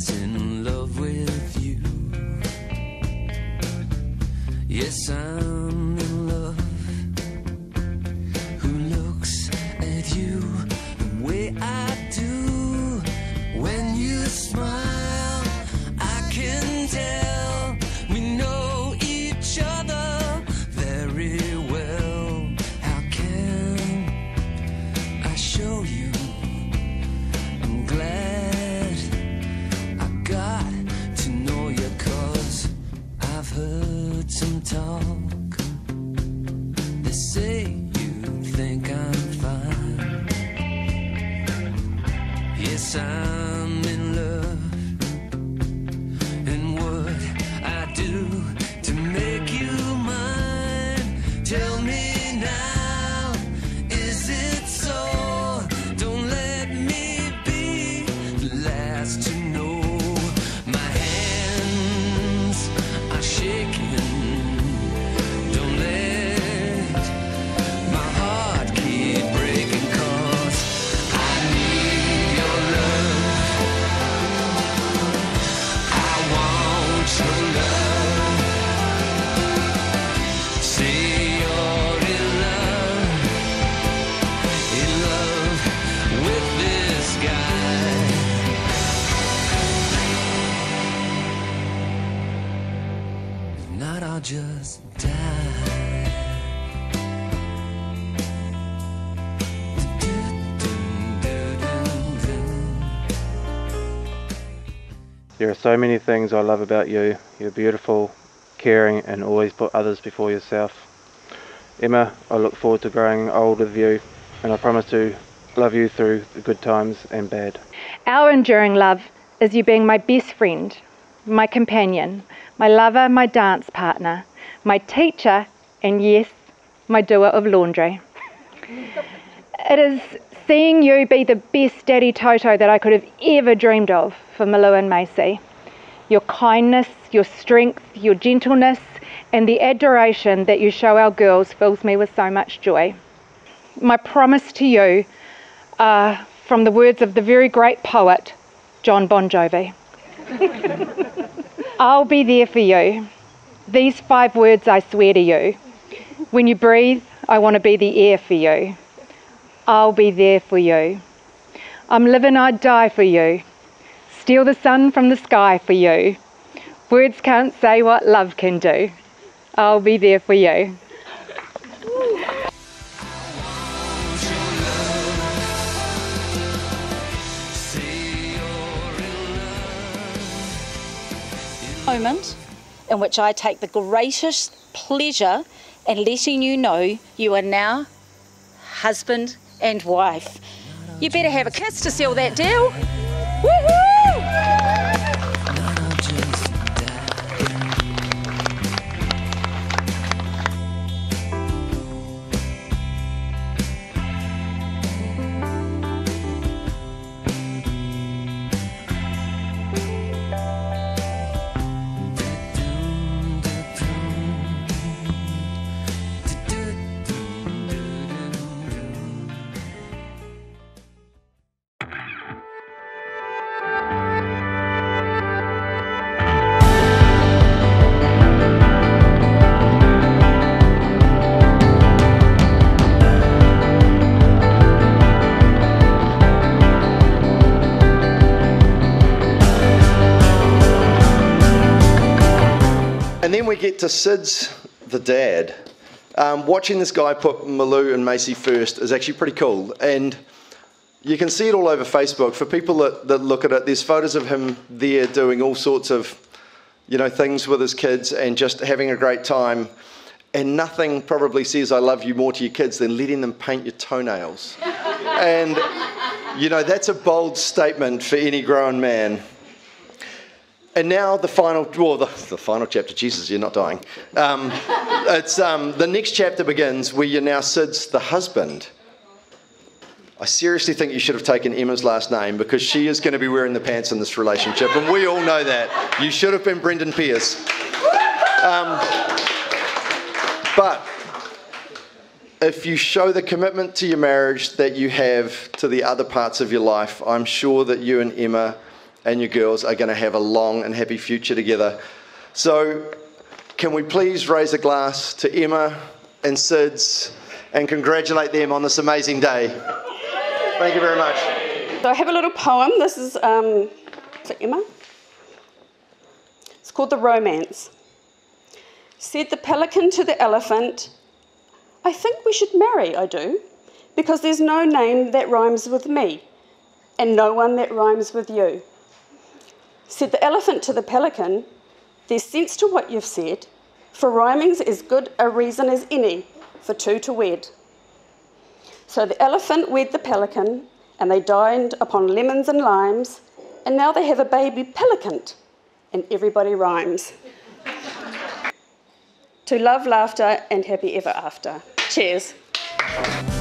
is in love with you. Yes, I'm in love. Who looks at you the way I do? When you smile, I can tell we know each other very well. How can I show you? I'm glad I got to know you, 'cause I've heard some talk. They say you think I'm fine. Yes, I'm in love. And what I do to make you mine, tell me now, is it so? Don't let me be the last to know. My hands are shaking. Don't let my heart keep breaking, 'cause I need your love. I want your love. Say you're in love with this guy. If not, I'll just die. There are so many things I love about you. You're beautiful, caring, and always put others before yourself. Emma, I look forward to growing old with you, and I promise to love you through the good times and bad. Our enduring love is you being my best friend, my companion, my lover, my dance partner, my teacher, and yes, my doer of laundry. It is seeing you be the best Daddy Toto that I could have ever dreamed of for Malou and Macy. Your kindness, your strength, your gentleness, and the adoration that you show our girls fills me with so much joy. My promise to you are from the words of the very great poet, John Bon Jovi. I'll be there for you. These 5 words I swear to you. When you breathe, I want to be the air for you. I'll be there for you. I'm living, I'd die for you. Steal the sun from the sky for you. Words can't say what love can do. I'll be there for you. Moment in which I take the greatest pleasure in letting you know you are now husband and wife. You better have a kiss to seal that deal. Woohoo! And then we get to Sid's the dad. Watching this guy put Malou and Macy first is actually pretty cool. And you can see it all over Facebook. For people that look at it, there's photos of him there doing all sorts of, things with his kids and just having a great time. And nothing probably says I love you more to your kids than letting them paint your toenails. And, that's a bold statement for any grown man. And now the final chapter. Jesus, you're not dying. It's the next chapter begins where you're now Sid's the husband. I seriously think you should have taken Emma's last name, because she is going to be wearing the pants in this relationship, and we all know that. You should have been Brendan Pierce. But if you show the commitment to your marriage that you have to the other parts of your life, I'm sure that you and Emma and your girls are going to have a long and happy future together. So can we please raise a glass to Emma and Sids and congratulate them on this amazing day. Thank you very much. So I have a little poem. This is for Emma. It's called The Romance. Said the pelican to the elephant, I think we should marry, I do, because there's no name that rhymes with me, and no one that rhymes with you. Said the elephant to the pelican, there's sense to what you've said, for rhyming's as good a reason as any for two to wed. So the elephant wed the pelican, and they dined upon lemons and limes, and now they have a baby pelican, and everybody rhymes. To love, laughter, and happy ever after. Cheers.